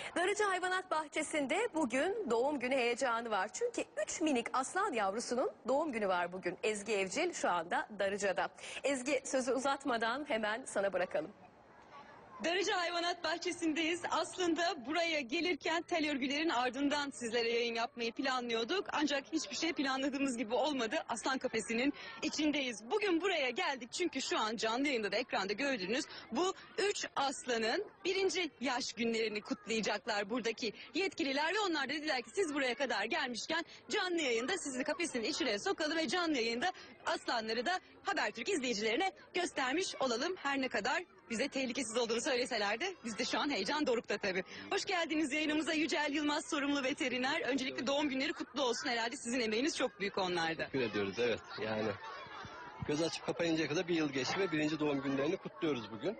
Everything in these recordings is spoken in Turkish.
Darıcı Hayvanat Bahçesi'nde bugün doğum günü heyecanı var. Çünkü 3 minik aslan yavrusunun doğum günü var bugün. Ezgi Evcil şu anda Darıca'da. Ezgi, sözü uzatmadan hemen sana bırakalım. Darıcı Hayvanat Bahçesi'ndeyiz. Aslında buraya gelirken tel örgülerin ardından sizlere yayın yapmayı planlıyorduk. Ancak hiçbir şey planladığımız gibi olmadı. Aslan kafesinin içindeyiz. Bugün buraya geldik çünkü şu an canlı yayında da ekranda gördüğünüz bu 3 aslanın 1. yaş günlerini kutlayacaklar buradaki yetkililer. Ve onlar da dediler ki siz buraya kadar gelmişken canlı yayında sizi kafesin içine sokalım ve canlı yayında aslanları da Habertürk izleyicilerine göstermiş olalım. Her ne kadar bize tehlikesiz olduğunu söyleseler de bizde şu an heyecan dorukta tabii. Hoş geldiniz yayınımıza Yücel Yılmaz, sorumlu veteriner. Öncelikle doğum günleri kutlu olsun, herhalde sizin emeğiniz çok büyük onlarda. Teşekkür ediyoruz, evet. Yani göz açıp kapayıncaya kadar bir yıl geçti ve 1. doğum günlerini kutluyoruz bugün.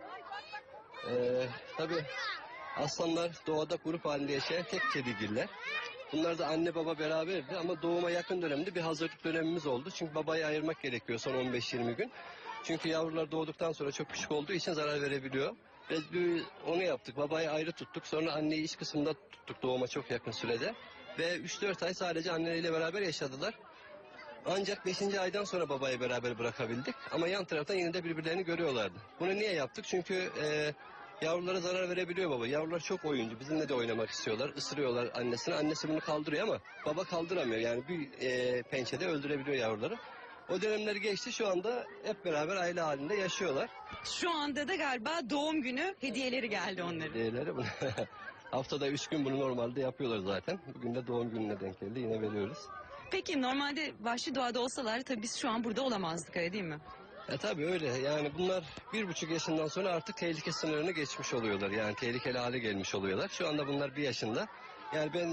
Tabii aslanlar doğada grup halinde yaşayan tek kedigiller. Bunlar da anne baba beraberdi ama doğuma yakın dönemde bir hazırlık dönemimiz oldu. Çünkü babayı ayırmak gerekiyor son 15-20 gün. Çünkü yavrular doğduktan sonra çok küçük olduğu için zarar verebiliyor. Biz onu yaptık. Babayı ayrı tuttuk. Sonra anneyi iç kısımda tuttuk doğuma çok yakın sürede. Ve 3-4 ay sadece anneleriyle beraber yaşadılar. Ancak 5. aydan sonra babayı beraber bırakabildik. Ama yan taraftan yine de birbirlerini görüyorlardı. Bunu niye yaptık? Çünkü yavrulara zarar verebiliyor baba. Yavrular çok oyuncu. Bizimle de oynamak istiyorlar. Isırıyorlar annesini. Annesi bunu kaldırıyor ama baba kaldıramıyor. Yani bir pençede öldürebiliyor yavruları. O dönemler geçti. Şu anda hep beraber aile halinde yaşıyorlar. Şu anda da galiba doğum günü hediyeleri geldi onların. Hediyeleri haftada 3 gün bunu normalde yapıyorlar zaten. Bugün de doğum gününe denk geldi. Yine veriyoruz. Peki normalde vahşi doğada olsalar tabii biz şu an burada olamazdık, öyle değil mi? Tabii öyle. Yani bunlar 1,5 yaşından sonra artık tehlike sınırını geçmiş oluyorlar. Yani tehlikeli hale gelmiş oluyorlar. Şu anda bunlar 1 yaşında. Yani ben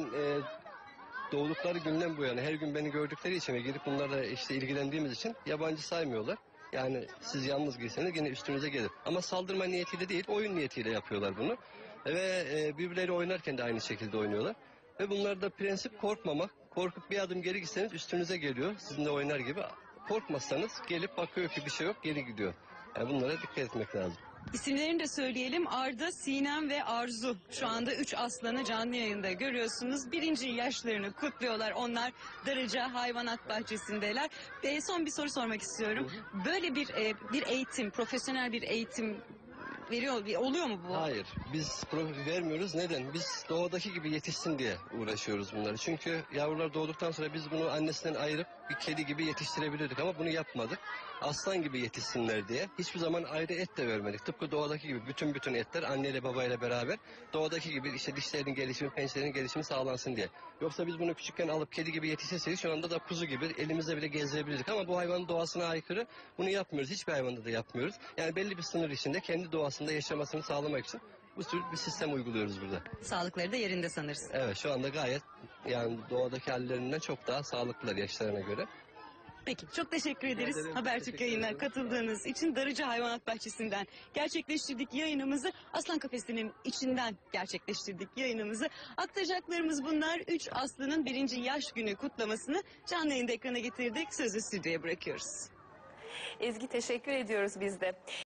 doğdukları günden bu yana her gün beni gördükleri için ve gelip bunlarla işte ilgilendiğimiz için yabancı saymıyorlar. Yani siz yalnız girseniz yine üstünüze gelir. Ama saldırma niyetiyle değil, oyun niyetiyle yapıyorlar bunu. Ve birbirleri oynarken de aynı şekilde oynuyorlar. Ve bunlarda prensip korkmamak. Korkup bir adım geri gitseniz üstünüze geliyor. Sizinle oynar gibi. Korkmazsanız gelip bakıyor ki bir şey yok, geri gidiyor. Yani bunlara dikkat etmek lazım. İsimlerini de söyleyelim. Arda, Sinem ve Arzu. Şu anda 3 aslanı canlı yayında görüyorsunuz. 1. yaşlarını kutluyorlar. Onlar Darıca Hayvanat Bahçesi'ndeler. Son bir soru sormak istiyorum. Böyle bir eğitim, profesyonel bir eğitim oluyor mu bu? Hayır, biz profil vermiyoruz. Neden? Biz doğadaki gibi yetişsin diye uğraşıyoruz bunları. Çünkü yavrular doğduktan sonra biz bunu annesinden ayırıp bir kedi gibi yetiştirebilirdik ama bunu yapmadık. Aslan gibi yetişsinler diye. Hiçbir zaman ayrı et de vermedik. Tıpkı doğadaki gibi bütün etler anneyle babayla beraber doğadaki gibi işte dişlerin gelişimi, pençelerin gelişimi sağlansın diye. Yoksa biz bunu küçükken alıp kedi gibi yetiştirseydik şu anda da kuzu gibi elimizde bile gezdirebilirdik ama bu hayvanın doğasına aykırı. Bunu yapmıyoruz. Hiçbir hayvanda da yapmıyoruz. Yani belli bir sınır içinde kendi doğasında yaşamasını sağlamak için bu tür bir sistem uyguluyoruz burada. Sağlıkları da yerinde sanırsın. Evet, şu anda gayet yani doğadaki hallerinden çok daha sağlıklılar yaşlarına göre. Peki, çok teşekkür ederiz ederim. Habertürk Teşekkür yayınına ederim. katıldığınız için. Darıca Hayvanat Bahçesi'nden gerçekleştirdik yayınımızı. Aslan kafesinin içinden gerçekleştirdik yayınımızı. Aktaracaklarımız bunlar. 3 aslının 1. yaş günü kutlamasını canlı yayında ekrana getirdik. Sözü stüdyoya bırakıyoruz. Ezgi, teşekkür ediyoruz biz de.